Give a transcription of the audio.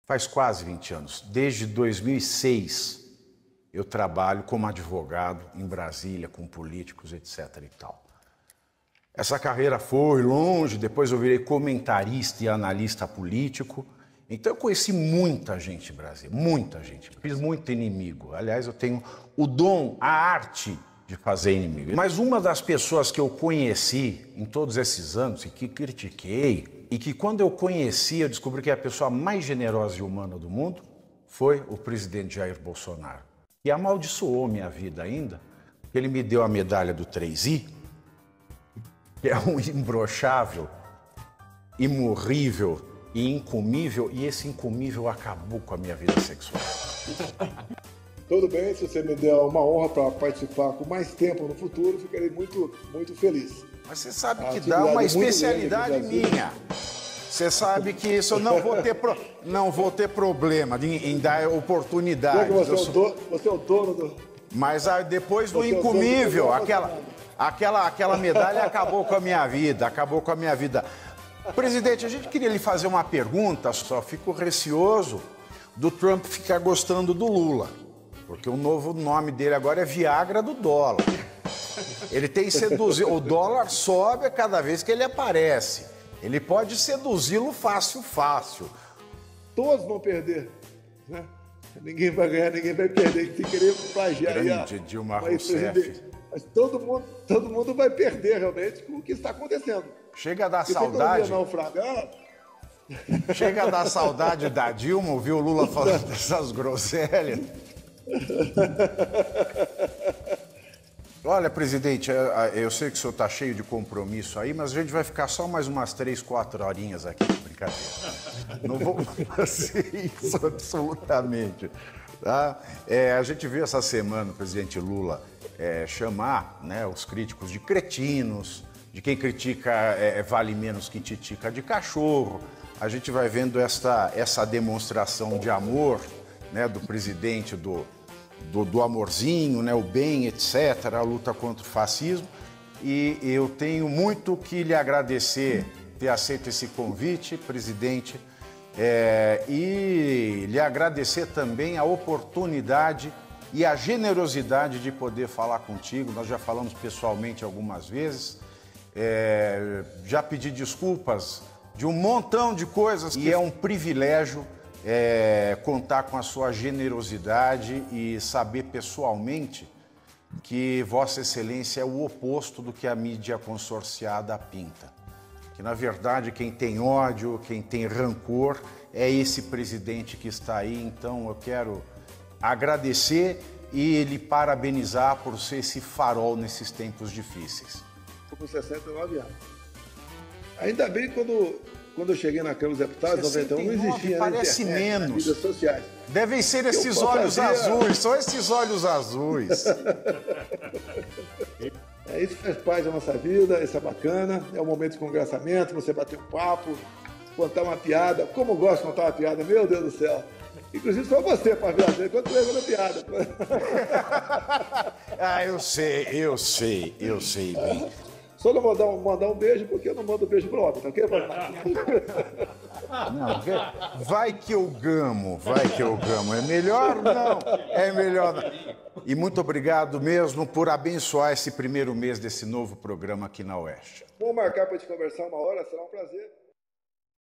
Faz quase 20 anos. Desde 2006, eu trabalho como advogado em Brasília, com políticos, etc. e tal. Essa carreira foi longe, depois eu virei comentarista e analista político. Então eu conheci muita gente em Brasília, muita gente. Fiz muito inimigo. Aliás, eu tenho o dom, a arte de fazer inimigo. Mas uma das pessoas que eu conheci em todos esses anos e que critiquei, e que quando eu conheci eu descobri que é a pessoa mais generosa e humana do mundo, foi o presidente Jair Bolsonaro. E amaldiçoou minha vida ainda, porque ele me deu a medalha do 3I, que é um imbrochável, imorrível e incomível, e esse incomível acabou com a minha vida sexual. Tudo bem, se você me der uma honra para participar com mais tempo no futuro, ficarei muito, muito feliz. Mas você sabe que dá uma especialidade minha. Você sabe que isso eu não vou ter problema em dar oportunidade. Você é o dono do... Mas depois do incomível, aquela medalha acabou com a minha vida, Presidente, a gente queria lhe fazer uma pergunta, só fico receoso do Trump ficar gostando do Lula, porque o novo nome dele agora é Viagra do dólar. Ele tem seduzido, o dólar sobe a cada vez que ele aparece. Ele pode seduzi-lo fácil. Todos vão perder, né? Ninguém vai ganhar, ninguém vai perder, sem querer plagiar grande Dilma Rousseff. Mas todo mundo vai perder realmente com o que está acontecendo. Chega a dar saudade. Chega a dar saudade da Dilma, ouvir o Lula falando dessas groselhas. Olha, presidente, eu sei que o senhor está cheio de compromisso aí, mas a gente vai ficar só mais umas 3, 4 horinhas aqui, brincadeira. Não vou fazer isso absolutamente. Tá? A gente viu essa semana o presidente Lula chamar, né, os críticos de cretinos, de quem critica vale menos que titica de cachorro. A gente vai vendo essa demonstração de amor, né, do presidente, do amorzinho, né, o bem, etc., a luta contra o fascismo. E eu tenho muito que lhe agradecer ter aceito esse convite, presidente, e lhe agradecer também a oportunidade e a generosidade de poder falar contigo. Nós já falamos pessoalmente algumas vezes, já pedi desculpas de um montão de coisas, e é um privilégio contar com a sua generosidade e saber pessoalmente que Vossa Excelência é o oposto do que a mídia consorciada pinta. Que, na verdade, quem tem ódio, quem tem rancor, é esse presidente que está aí. Então, eu quero agradecer e lhe parabenizar por ser esse farol nesses tempos difíceis. Estou com 69 anos. Ainda bem quando eu cheguei na Câmara dos Deputados, em 91, não existia parece internet, menos. Mídias sociais. Devem ser esses olhos azuis, só esses olhos azuis. Isso faz parte da nossa vida, isso é bacana, é um momento de congraçamento, você bater um papo, contar uma piada. Como eu gosto de contar uma piada, meu Deus do céu. Inclusive só você, Paviado, quando leva na piada. Eu sei bem. Só não vou mandar um beijo, porque eu não mando beijo pro homem, tá ok? Não, vai que eu gamo. É melhor não. E muito obrigado mesmo por abençoar esse primeiro mês desse novo programa aqui na Oeste. Vamos marcar para te conversar uma hora, será um prazer.